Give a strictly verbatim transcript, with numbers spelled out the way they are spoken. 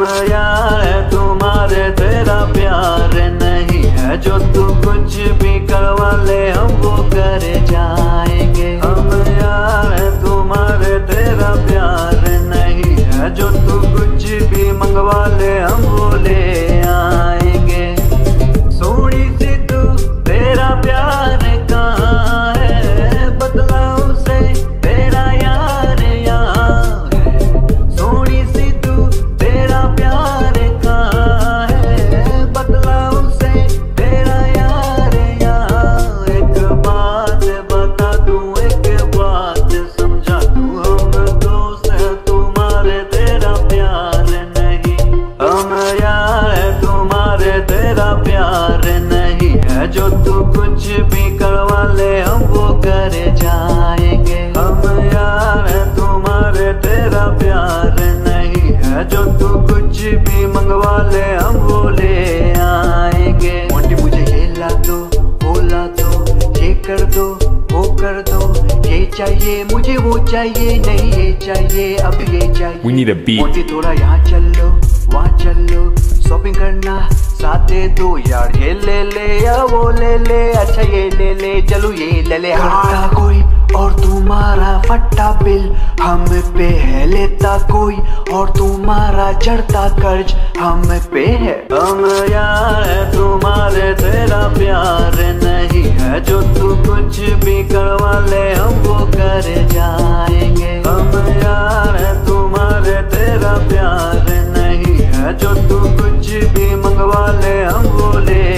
यार है तुम्हारे, तेरा प्यार नहीं है जो तू कुछ भी करवा ले हम वो कर जाएंगे। हम यार है तुम्हारे, तेरा प्यार नहीं है जो तू कुछ भी मंगवा ले हम वो ले आएंगे। सोनी सी तू तेरा प्यार कहाँ है, बदला उसे तेरा यार यहाँ है। सोनी सी तू तेरा प्यार कहाँ है, बदला उसे तेरा यार यहाँ। एक बात बता दूं, एक बात समझा दूं, हम दोस्त हैं तुम्हारे, तेरा प्यार नहीं। हम यार है तुम्हारे, तेरा प्यार नहीं है जो तू कुछ भी करवा ले हम वो कर जाएंगे। हम यार है तुम्हारे, तेरा प्यार नहीं है जो तू कुछ भी मंगवा ले हम वो ले आएंगे। मोंटी मुझे ये ला दो, वो ला दो, ये कर दो, वो कर दो, ये चाहिए मुझे, वो चाहिए नहीं, ये चाहिए अब ये चाहिए। We need a beat. Monty थोड़ा यहाँ चल लो, वहाँ चल लो, शॉपिंग करना साथ दे दो यार, ये ले ले या वो ले ले, अच्छा ये ले ले, चलो ये ले ले। करता कोई और तुम्हारा फटा बिल हम पे है, लेता कोई और तुम्हारा चढ़ता कर्ज हम पे है। हम यार है तुम्हारे, तेरा प्यार नहीं है जो तू कुछ भी करवा ले हम वो कर जाएंगे। हम यार है तुम्हारे, तेरा प्यार नहीं है जो तू कुछ भी मंगवा ले हम वो ले